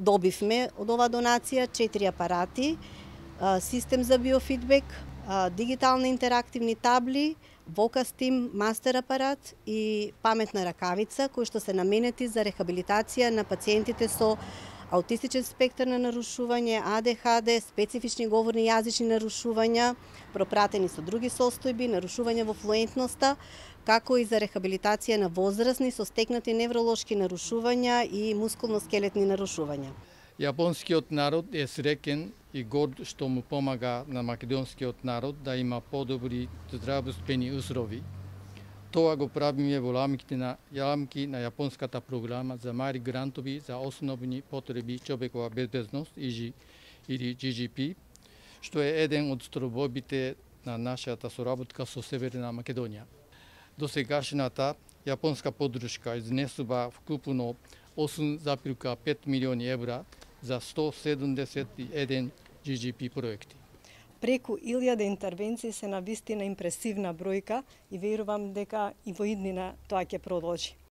Добивме од оваа донација 4 апарати, систем за биофидбек, дигитални интерактивни табли, Vocastream мастер апарат и паметна ракавица кои што се наменети за рехабилитација на пациентите со аутистичен спектар на нарушување, АДХД, специфични говорни јазични нарушувања, пропратени со други состојби, нарушување во флуентноста, како и за рехабилитација на возрастни со стекнати невролошки нарушувања и мускулно-скелетни нарушувања. Јапонскиот народ е среќен и горд што му помага на македонскиот народ да има подобри здравствени услови. Тоа го правиме во рамки на јапонската програма за мали грантови за основни потреби човекова безбедност или GGP, што е еден од стробовите на нашата соработка со Северна Македонија. Досегашната јапонска поддршка изнесува вкупно 8,5 милиони евра за 171 GGP проекти. Преку 1000 интервенции се навистина импресивна бројка и верувам дека и во иднина тоа ќе продолжи.